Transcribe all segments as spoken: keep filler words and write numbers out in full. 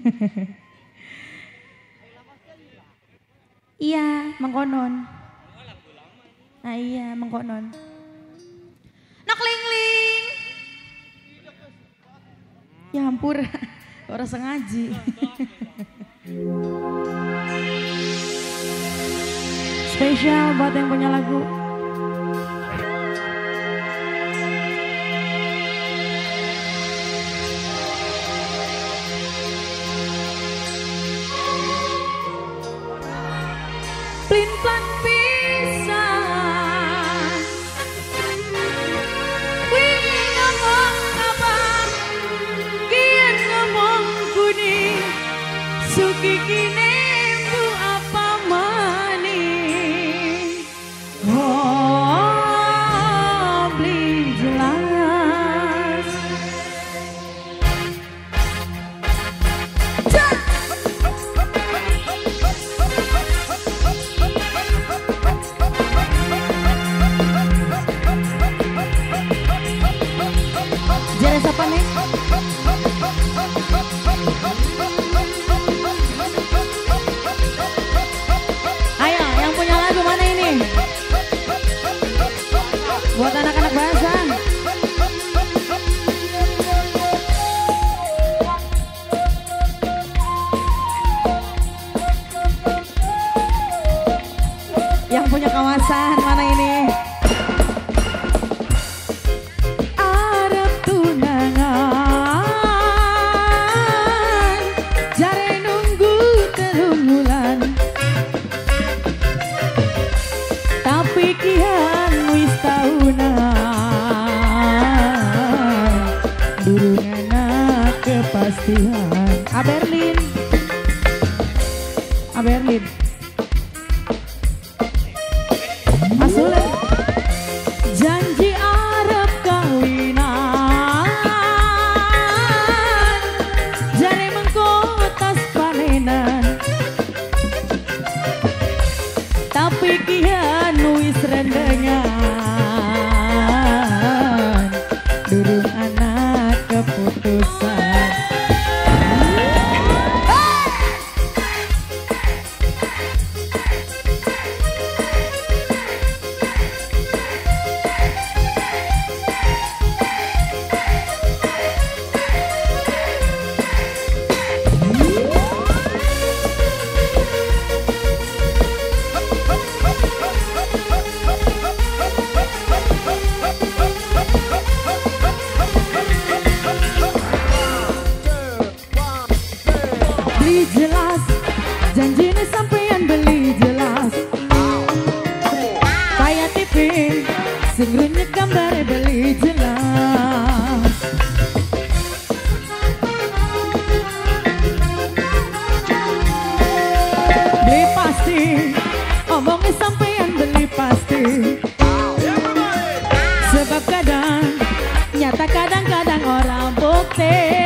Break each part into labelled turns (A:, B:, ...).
A: Iya, mengkonon. Nah iya, mengkonon. Nok ling-ling. Ya ampun, orang sengaja. Spesial buat yang punya lagu. Plin-plan pisan. Wih ngomong apa? Kian ngomong kuning. Suki kini bu apa manis. Oh beli jelas. Cak. Jare siapa nih? Ayo, yang punya lagu mana ini? Buat anak-anak bahasan. Yang punya kawasan mana ini? Pikiran wis tahunan durung anak kepastian. A Berlin, A Berlin, Masule janji arep kawinan, jare mengkotas panenan, tapi kian wis rendengan durung anak keputusan. Beli jelas, janjinya sampean beli jelas. Kayak T V, singrunya gambar beli jelas. Beli pasti, omongnya sampean beli pasti. Sebab kadang, nyata kadang-kadang orang bukti.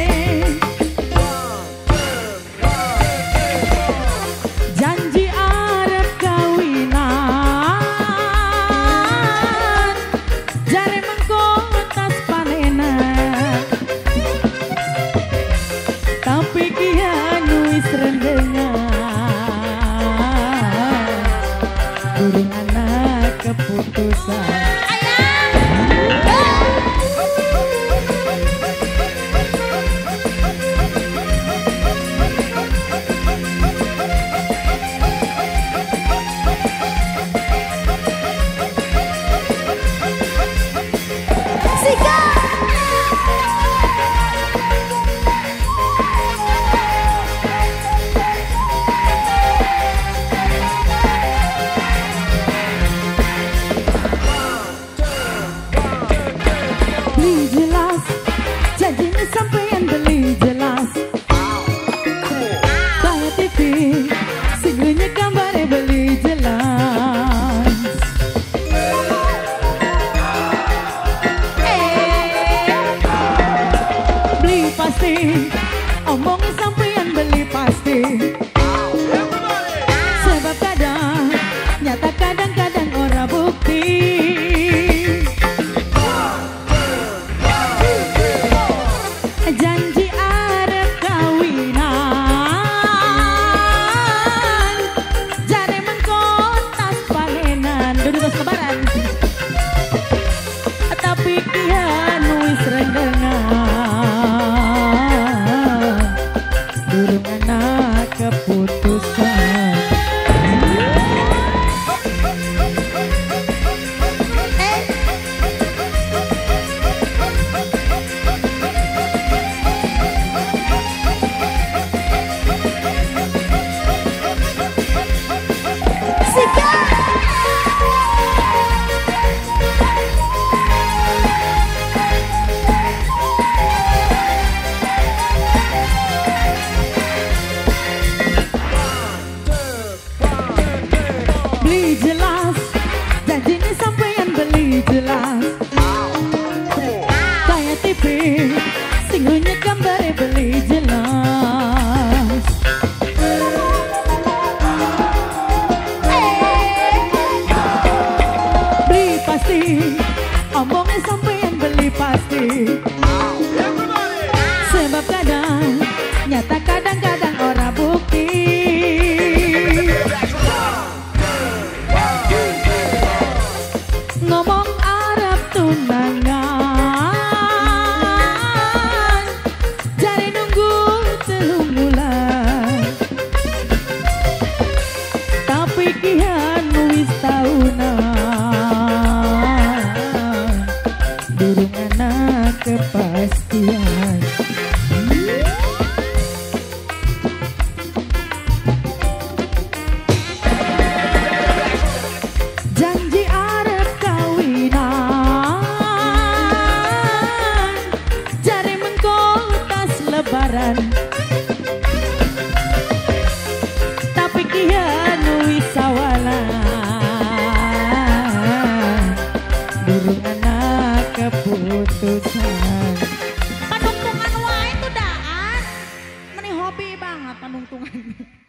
A: Janji arep kawinan, jare mengkotas panenan, tapi kian wis rendengan durung anak keputusan. Beli jelas, janjinya sampean beli jelas. Kayak T V, singgunya gambarnya beli jelas. Eh, beli pasti, omongnya sampean beli pasti. Sebab kadang, nyata kadang-kadang orang bukti. Janji arep kawinan. nyata kadang-kadang ora bukti. Ngomong arep tunangan, jare nunggu telung bulan, tapi kian wis taunan, durung ana kepastian. Janji arep kawinan, jare mengko tas lebaran, tapi kian wis sawalan, durung ana keputusan.
B: Panungtungan wae tuh daan. Meni hobi banget panungtungan.